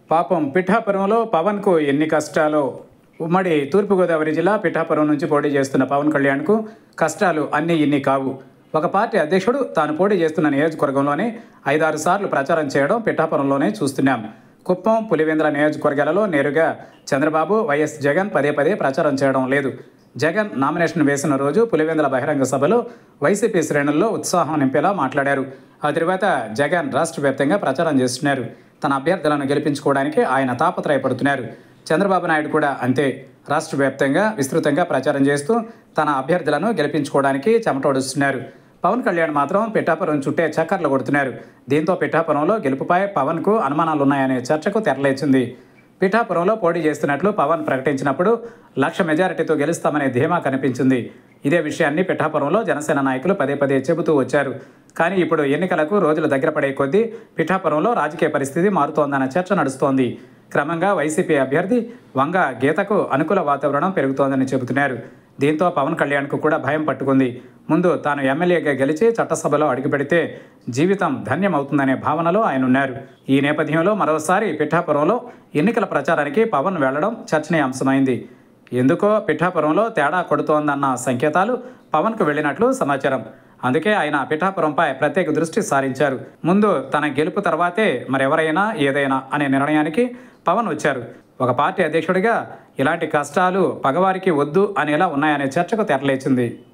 పాపం పిఠాపురంలో పవన్కు ఎన్ని కష్టాలో. ఉమ్మడి తూర్పుగోదావరి జిల్లా పిఠాపురం నుంచి పోటీ చేస్తున్న పవన్ కళ్యాణ్కు కష్టాలు అన్నీ ఇన్ని కావు. ఒక పార్టీ అధ్యక్షుడు తాను పోటీ చేస్తున్న నియోజకవర్గంలోనే 5-6 సార్లు ప్రచారం చేయడం పిఠాపురంలోనే చూస్తున్నాం. కుప్పం, పులివెందుల నియోజకవర్గాలలో నేరుగా చంద్రబాబు, వైఎస్ జగన్ పదే పదే ప్రచారం చేయడం లేదు. జగన్ నామినేషన్ వేసిన రోజు పులివెందుల బహిరంగ సభలో వైసీపీ శ్రేణుల్లో ఉత్సాహం నింపేలా మాట్లాడారు. ఆ తరువాత జగన్ రాష్ట్ర వ్యాప్తంగా ప్రచారం చేస్తున్నారు. తన అభ్యర్థులను గెలిపించుకోవడానికి ఆయన తాపత్రయపడుతున్నారు. చంద్రబాబు నాయుడు కూడా అంతే. రాష్ట్ర వ్యాప్తంగా విస్తృతంగా ప్రచారం చేస్తూ తన అభ్యర్థులను గెలిపించుకోవడానికి చెమటోడుస్తున్నారు. పవన్ కళ్యాణ్ మాత్రం పిఠాపురం చుట్టే చక్కర్లు కొడుతున్నారు. దీంతో పిఠాపురంలో గెలుపుపై పవన్కు అనుమానాలున్నాయనే చర్చకు తెరలేచింది. పిఠాపురంలో పోటీ చేస్తున్నట్లు పవన్ ప్రకటించినప్పుడు 1,00,000 మెజారిటీతో గెలుస్తామనే ధీమా కనిపించింది. ఇదే విషయాన్ని పిఠాపురంలో జనసేన నాయకులు పదే పదే చెబుతూ వచ్చారు. కానీ ఇప్పుడు ఎన్నికలకు రోజులు దగ్గర పడే కొద్దీ పిఠాపురంలో రాజకీయ పరిస్థితి మారుతోందన్న చర్చ నడుస్తోంది. క్రమంగా వైసీపీ అభ్యర్థి వంగ గీతకు అనుకూల వాతావరణం పెరుగుతోందని చెబుతున్నారు. దీంతో పవన్ కళ్యాణ్కు కూడా భయం పట్టుకుంది. ముందు తాను ఎమ్మెల్యేగా గెలిచి చట్టసభలో అడుగుపెడితే జీవితం ధన్యమవుతుందనే భావనలో ఆయన ఉన్నారు. ఈ నేపథ్యంలో మరోసారి పిఠాపురంలో ఎన్నికల ప్రచారానికి పవన్ వెళ్లడం చర్చనీయాంశమైంది. ఎందుకో పిఠాపురంలో తేడా కొడుతోందన్న సంకేతాలు పవన్కు వెళ్ళినట్లు సమాచారం. అందుకే ఆయన పిఠాపురంపై ప్రత్యేక దృష్టి సారించారు. ముందు తన గెలుపు తర్వాతే మరెవరైనా ఏదైనా అనే నిర్ణయానికి పవన్ వచ్చారు. ఒక పార్టీ అధ్యక్షుడిగా ఇలాంటి కష్టాలు పగవారికి వద్దు అనేలా ఉన్నాయనే చర్చకు తెరలేచింది.